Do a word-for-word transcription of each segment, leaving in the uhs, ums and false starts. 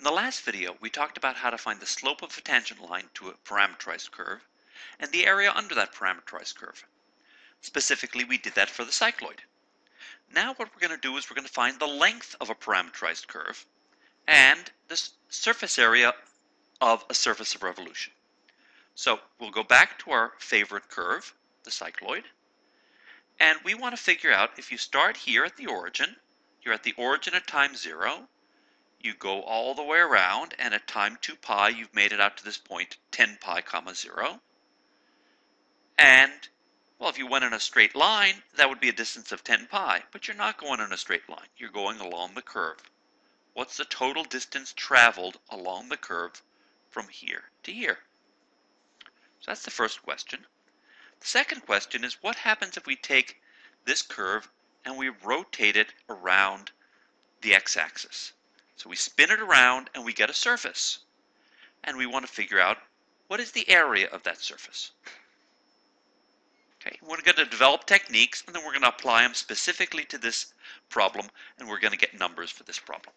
In the last video, we talked about how to find the slope of a tangent line to a parametrized curve and the area under that parametrized curve. Specifically, we did that for the cycloid. Now what we're going to do is we're going to find the length of a parametrized curve and the surface area of a surface of revolution. So we'll go back to our favorite curve, the cycloid, and we want to figure out if you start here at the origin, you're at the origin at time zero, you go all the way around, and at time two pi, you've made it out to this point, ten pi comma zero. And, well, if you went in a straight line, that would be a distance of ten pi, but you're not going in a straight line. You're going along the curve. What's the total distance traveled along the curve from here to here? So that's the first question. The second question is, what happens if we take this curve and we rotate it around the x-axis? So we spin it around and we get a surface. And we want to figure out what is the area of that surface. Okay, we're going to develop techniques and then we're going to apply them specifically to this problem, and we're going to get numbers for this problem.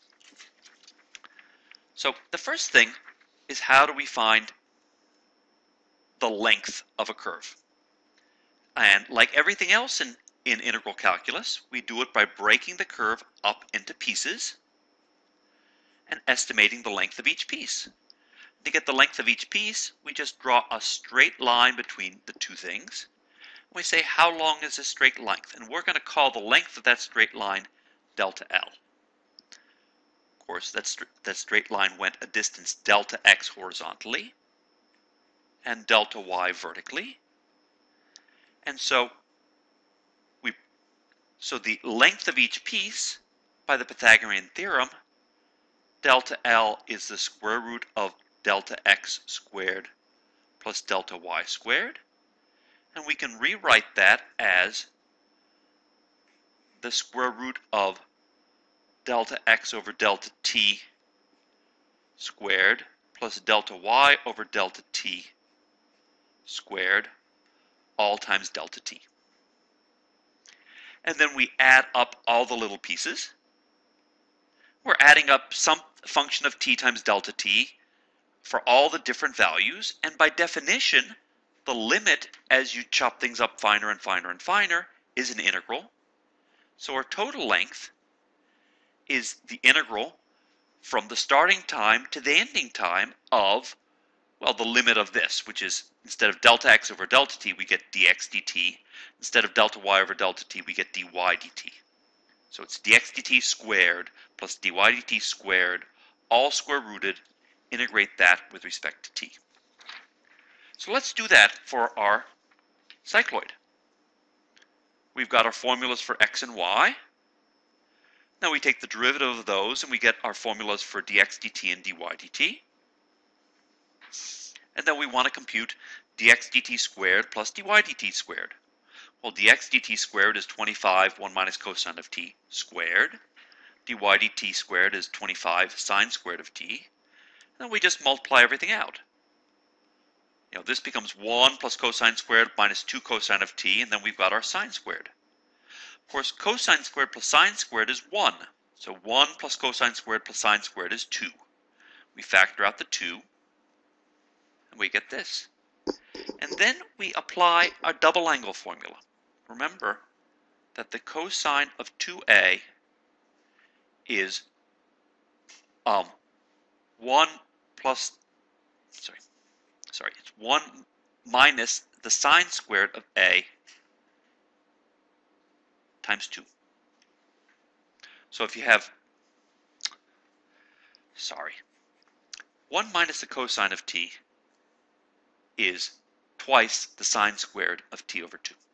So the first thing is, how do we find the length of a curve? And like everything else in, in integral calculus, we do it by breaking the curve up into pieces and estimating the length of each piece. To get the length of each piece, we just draw a straight line between the two things. We say, how long is this straight length? And we're going to call the length of that straight line delta L. Of course, that, st that straight line went a distance delta x horizontally and delta y vertically. And so, we, so the length of each piece, by the Pythagorean theorem, delta L is the square root of delta x squared plus delta y squared. And we can rewrite that as the square root of delta x over delta t squared plus delta y over delta t squared, all times delta t. And then we add up all the little pieces. We're adding up some function of t times delta t for all the different values, and by definition, the limit as you chop things up finer and finer and finer is an integral. So our total length is the integral from the starting time to the ending time of, well, the limit of this, which is, instead of delta x over delta t, we get dx dt. Instead of delta y over delta t, we get dy dt. So it's dx dt squared plus dy dt squared, all square rooted. Integrate that with respect to t. So let's do that for our cycloid. We've got our formulas for x and y. Now we take the derivative of those and we get our formulas for dx dt and dy dt. And then we want to compute dx dt squared plus dy dt squared. Well, dx dt squared is twenty-five, one minus cosine of t squared. Dy dt squared is twenty-five sine squared of t. And then we just multiply everything out. You know, this becomes one plus cosine squared minus two cosine of t, and then we've got our sine squared. Of course, cosine squared plus sine squared is one. So one plus cosine squared plus sine squared is two. We factor out the two, and we get this. And then we apply our double angle formula. Remember that the cosine of two a is um, one plus, sorry, sorry, it's one minus the sine squared of a times two. So if you have, sorry, one minus the cosine of t is twice the sine squared of t over two.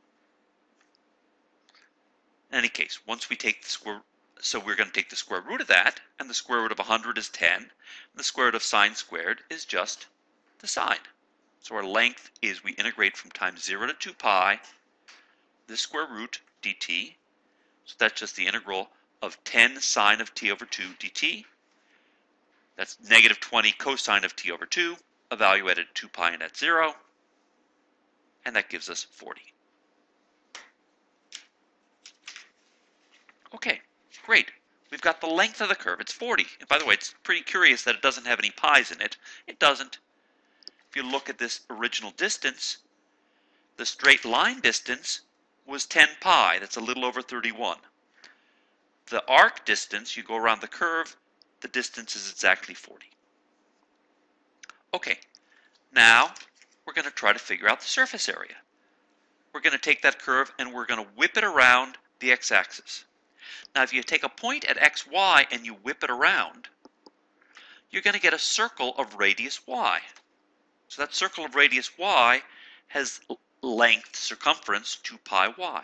In any case, once we take the square, so we're going to take the square root of that, and the square root of one hundred is ten, and the square root of sine squared is just the sine. So our length is, we integrate from times zero to two pi, the square root dt, so that's just the integral of ten sine of t over two dt. That's negative twenty cosine of t over two, evaluated at two pi and at zero, and that gives us forty. Okay, great. We've got the length of the curve. It's forty. And by the way, it's pretty curious that it doesn't have any pi's in it. It doesn't. If you look at this original distance, the straight line distance was ten pi. That's a little over thirty-one. The arc distance, you go around the curve, the distance is exactly forty. Okay, now we're going to try to figure out the surface area. We're going to take that curve and we're going to whip it around the x-axis. Now if you take a point at xy and you whip it around, you're going to get a circle of radius y. So that circle of radius y has length, circumference, two pi y.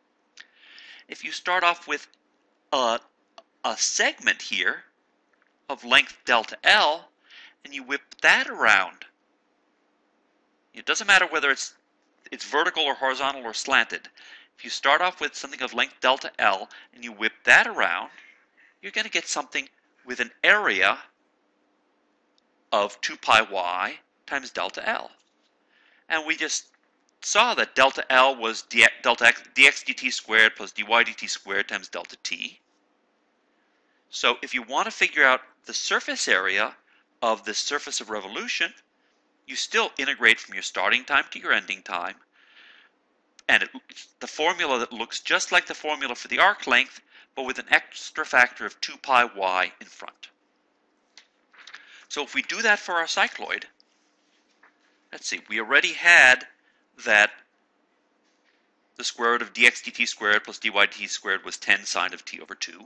If you start off with a, a segment here of length delta L, and you whip that around, it doesn't matter whether it's, it's vertical or horizontal or slanted. If you start off with something of length delta L, and you whip that around, you're going to get something with an area of two pi y times delta L. And we just saw that delta L was d, delta x, dx dt squared plus dy dt squared times delta t. So if you want to figure out the surface area of this surface of revolution, you still integrate from your starting time to your ending time. And it, the formula that looks just like the formula for the arc length, but with an extra factor of two pi y in front. So if we do that for our cycloid, let's see, we already had that the square root of dx dt squared plus dy dt squared was ten sine of t over two.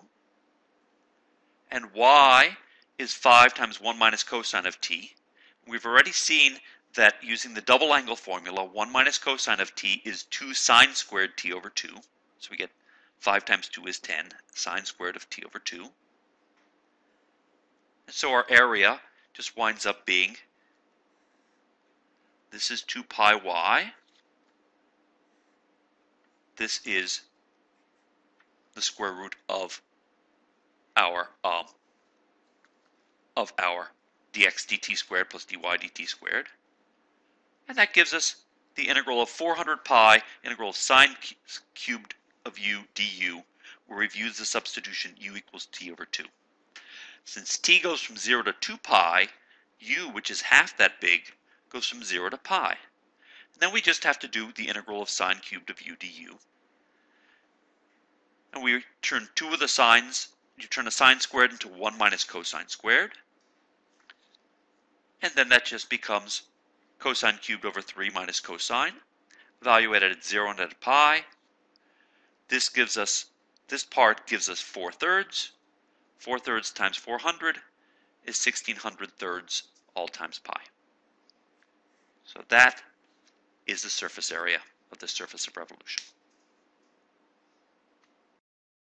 And y is five times one minus cosine of t. We've already seen that using the double angle formula, one minus cosine of t is two sine squared t over two. So we get five times two is ten, sine squared of t over two. And so our area just winds up being, this is two pi y. This is the square root of our um, of our dx dt squared plus dy dt squared. And that gives us the integral of four hundred pi, integral of sine cubed of u du, where we've used the substitution u equals t over two. Since t goes from zero to two pi, u, which is half that big, goes from zero to pi. And then we just have to do the integral of sine cubed of u du. And we turn two of the sines, you turn a sine squared into one minus cosine squared. And then that just becomes cosine cubed over three minus cosine, evaluated at zero and at pi. This gives us, this part gives us four thirds. four thirds times four hundred is sixteen hundred thirds, all times pi. So that is the surface area of the surface of revolution.